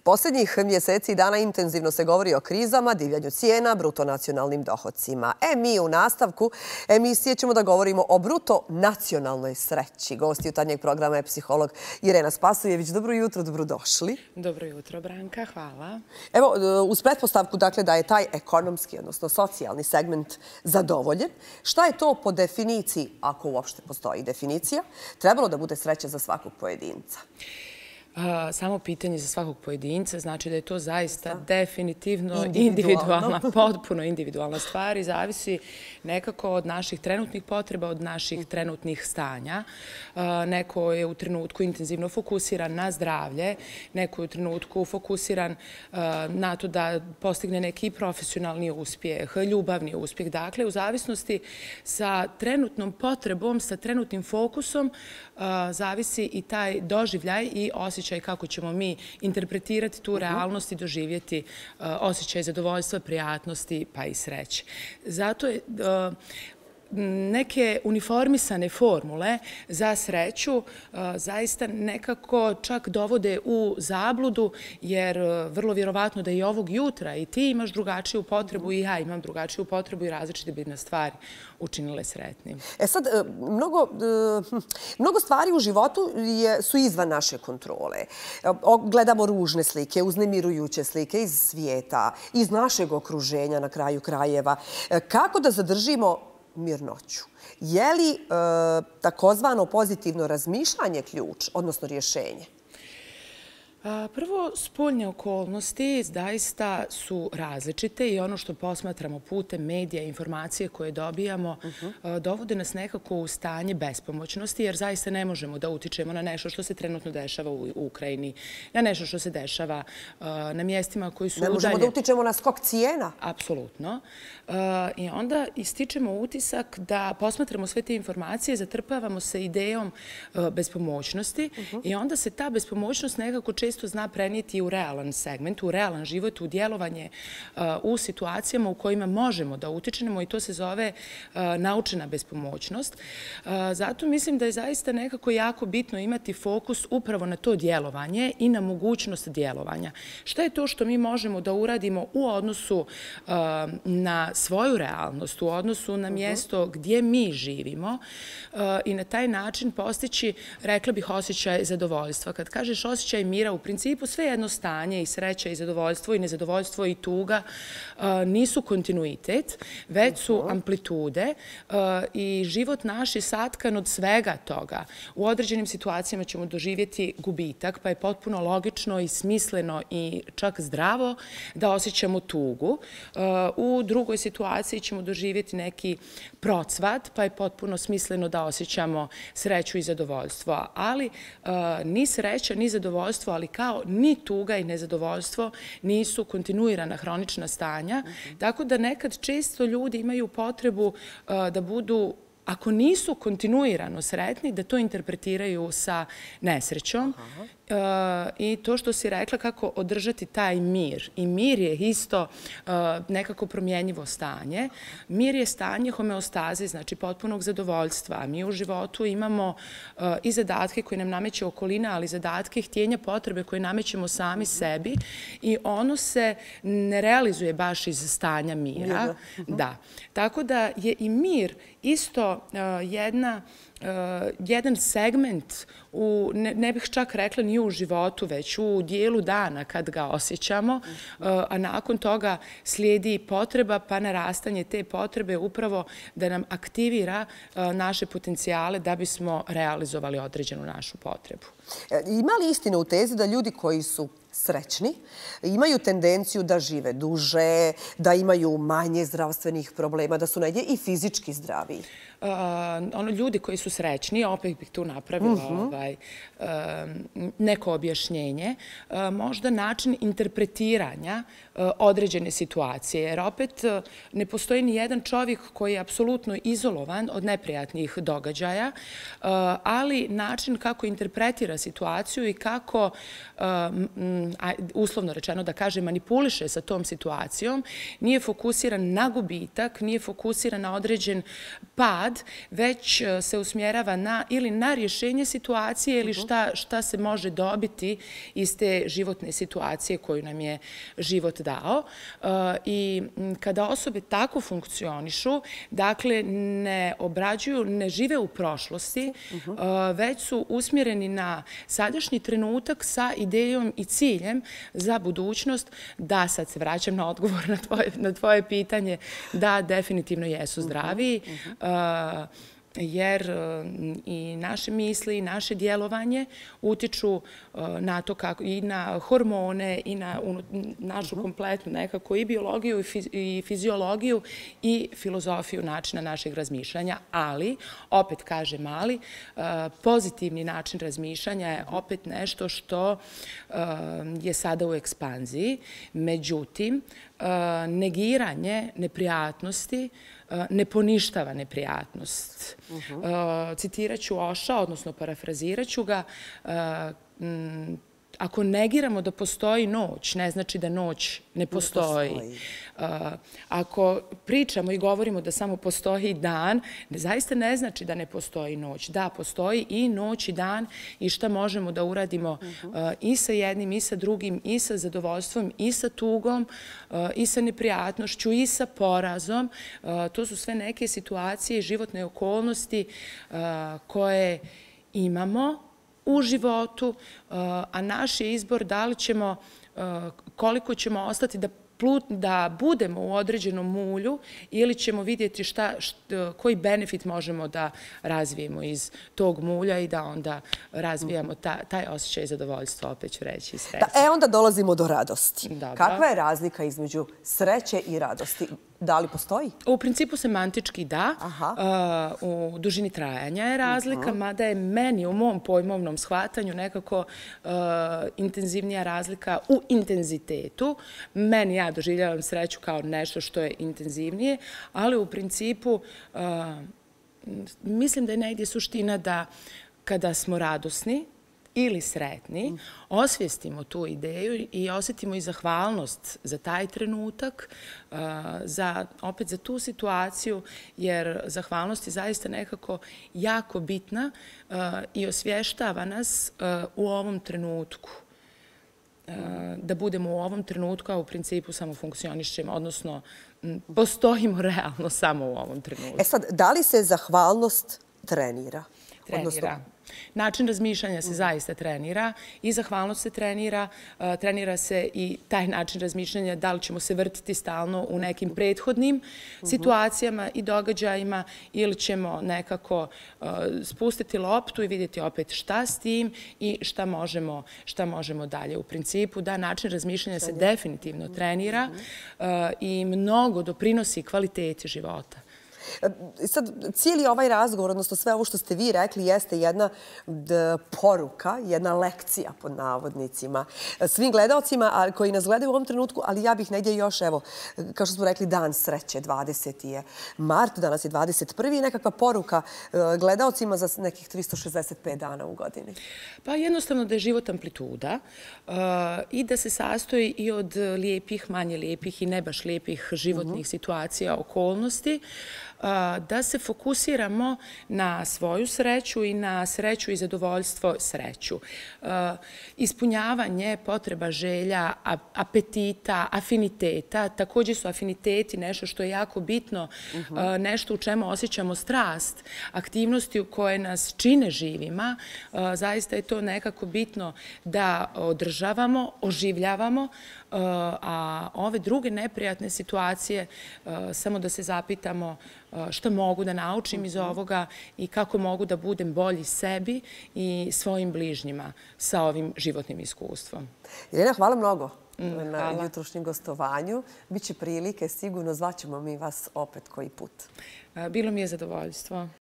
Posljednjih mjeseci i dana intenzivno se govori o krizama, divljanju cijena, bruto nacionalnim dohodcima. Mi u nastavku emisije ćemo da govorimo o bruto nacionalnoj sreći. Gost jutarnjeg programa je psiholog Irena Spasojević. Dobro jutro, dobrodošli. Dobro jutro, Branka, hvala. Evo, uz pretpostavku da je taj ekonomski, odnosno socijalni segment zadovoljen, šta je to po definiciji, ako uopšte postoji definicija, trebalo da bude sreća za svakog pojedinca? Samo pitanje za svakog pojedinca znači da je to zaista definitivno individualna, potpuno individualna stvar i zavisi nekako od naših trenutnih potreba, od naših trenutnih stanja. Neko je u trenutku intenzivno fokusiran na zdravlje, neko je u trenutku fokusiran na to da postigne neki profesionalni uspjeh, ljubavni uspjeh. Dakle, u zavisnosti sa trenutnom potrebom, sa trenutnim fokusom, zavisi i taj doživljaj i osjećaj kako ćemo mi interpretirati tu realnost i doživjeti osjećaj zadovoljstva, prijatnosti pa i sreće. Zato je neke uniformisane formule za sreću zaista nekako čak dovode u zabludu, jer vrlo vjerovatno da i ovog jutra i ti imaš drugačiju potrebu i ja imam drugačiju potrebu i različite bi nas stvari učinile sretnim. Sad, mnogo stvari u životu su izvan naše kontrole. Gledamo ružne slike, uznemirujuće slike iz svijeta, iz našeg okruženja na kraju krajeva. Kako da zadržimo mirnoću? Je li takozvano pozitivno razmišljanje ključ, odnosno rješenje? Prvo, spoljne okolnosti zaista su različite i ono što posmatramo putem medija i informacije koje dobijamo dovode nas nekako u stanje bespomoćnosti, jer zaista ne možemo da utičemo na nešto što se trenutno dešava u Ukrajini, na nešto što se dešava na mjestima koji su udaljeni. Ne možemo da utičemo na skok cijena? Apsolutno. I onda ističemo utisak da posmatramo sve te informacije, zatrpavamo se idejom bespomoćnosti i onda se ta bespomoćnost nekako često zna prenijeti u realan segment, u realan život, u djelovanje u situacijama u kojima možemo da utičemo i to se zove naučena bespomoćnost. Zato mislim da je zaista nekako jako bitno imati fokus upravo na to djelovanje i na mogućnost djelovanja. Šta je to što mi možemo da uradimo u odnosu na svoju realnost, u odnosu na mjesto gdje mi živimo i na taj način postići, rekla bih, osjećaj zadovoljstva. Kad kažeš osjećaj mira, u principu sve jedno stanje i sreća i zadovoljstvo i nezadovoljstvo i tuga nisu kontinuitet, već su amplitude i život naš je satkan od svega toga. U određenim situacijama ćemo doživjeti gubitak, pa je potpuno logično i smisleno i čak zdravo da osjećamo tugu. U drugoj situaciji ćemo doživjeti neki procvat, pa je potpuno smisleno da osjećamo sreću i zadovoljstvo. Ali ni sreća, ni zadovoljstvo, ali kao ni tuga i nezadovoljstvo nisu kontinuirana hronična stanja, tako da nekad često ljudi imaju potrebu da budu, ako nisu kontinuirano sretni, da to interpretiraju sa nesrećom. I to što si rekla, kako održati taj mir. I mir je isto nekako promjenjivo stanje. Mir je stanje homeostaze, znači potpunog zadovoljstva. Mi u životu imamo i zadatke koje nam nameće okolina, ali zadatke, htjenja, potrebe koje namećemo sami sebi i ono se ne realizuje baš iz stanja mira. Da. Tako da je i mir isto jedan segment, ne bih čak rekla ni u životu, već u dijelu dana kad ga osjećamo, a nakon toga slijedi potreba, pa narastanje te potrebe upravo da nam aktivira naše potencijale da bismo realizovali određenu našu potrebu. Ima li istine u tezi da ljudi koji su srećni imaju tendenciju da žive duže, da imaju manje zdravstvenih problema, da su negdje i fizički zdraviji? Ljudi koji su srećni, opet bih tu napravila neko objašnjenje, možda način interpretiranja određene situacije, jer opet ne postoji ni jedan čovjek koji je apsolutno izolovan od neprijatnih događaja, ali način kako interpretira analizira situaciju i kako, uslovno rečeno da kaže, manipuliše sa tom situacijom, nije fokusiran na gubitak, nije fokusiran na određen pad, već se usmjerava ili na rješenje situacije ili šta se može dobiti iz te životne situacije koju nam je život dao. I kada osobe tako funkcionišu, dakle, ne obrađuju, ne žive u prošlosti, već su usmjereni na sadašnji trenutak sa idejom i ciljem za budućnost, da, sad se vraćam na odgovor na tvoje pitanje, da definitivno jesu zdraviji, jer i naše misli i naše djelovanje utiču na to kako i na hormone i na našu kompletnu nekako i biologiju i fiziologiju i filozofiju načina našeg razmišljanja, ali, opet kažem ali, pozitivni način razmišljanja je opet nešto što je sada u ekspanziji. Međutim, negiranje neprijatnosti ne poništava neprijatnost. Citirat ću Oša, odnosno parafrazirat ću ga, ako negiramo da postoji noć, ne znači da noć ne postoji. Ako pričamo i govorimo da samo postoji dan, zaista ne znači da ne postoji noć. Da, postoji i noć i dan i šta možemo da uradimo i sa jednim, i sa drugim, i sa zadovoljstvom, i sa tugom, i sa neprijatnošću, i sa porazom. To su sve neke situacije i životne okolnosti koje imamo u životu, a naš je izbor da li ćemo, koliko ćemo ostati da budemo u određenom mulju ili ćemo vidjeti koji benefit možemo da razvijemo iz tog mulja i da onda razvijamo taj osjećaj zadovoljstva, opet ću reći, i sreće. Onda dolazimo do radosti. Kakva je razlika između sreće i radosti? Da li postoji? U principu semantički da. U dužini trajanja je razlika, mada je meni u mom pojmovnom shvatanju nekako intenzivnija razlika u intenzitetu. Meni, ja doživljavam sreću kao nešto što je intenzivnije, ali u principu mislim da je negdje suština da kada smo radosni ili sretni, osvijestimo tu ideju i osjetimo i zahvalnost za taj trenutak, opet za tu situaciju, jer zahvalnost je zaista nekako jako bitna i osvještava nas u ovom trenutku. Da budemo u ovom trenutku, a u principu samo funkcionišemo, odnosno postojimo realno samo u ovom trenutku. Sad, da li se zahvalnost trenira? Trenira. Način razmišljanja se zaista trenira i zahvalnost se trenira. Trenira se i taj način razmišljanja da li ćemo se vrtiti stalno u nekim prethodnim situacijama i događajima ili ćemo nekako spustiti loptu i vidjeti opet šta s tim i šta možemo dalje. U principu da način razmišljanja se definitivno trenira i mnogo doprinosi kvaliteti života. Sad, cijeli ovaj razgovor, odnosno sve ovo što ste vi rekli, jeste jedna poruka, jedna lekcija pod navodnicima svim gledalcima koji nas gledaju u ovom trenutku, ali ja bih negdje još, evo, kao što smo rekli, dan sreće, 20. je mart, danas je 21. i nekakva poruka gledalcima za nekih 365 dana u godini. Pa jednostavno da je život amplituda i da se sastoji i od lijepih, manje lijepih i ne baš lijepih životnih situacija, okolnosti, da se fokusiramo na svoju sreću i na sreću i zadovoljstvo sreću. Ispunjavanje potreba, želja, apetita, afiniteta. Također su afiniteti nešto što je jako bitno, nešto u čemu osjećamo strast, aktivnosti u koje nas čine živima. Zaista je to nekako bitno da održavamo, oživljavamo, a ove druge neprijatne situacije, samo da se zapitamo što mogu da naučim iz ovoga i kako mogu da budem bolji sebi i svojim bližnjima sa ovim životnim iskustvom. Jelena, hvala mnogo na jutrošnjem gostovanju. Biće prilike, sigurno zvaćemo mi vas opet koji put. Bilo mi je zadovoljstvo.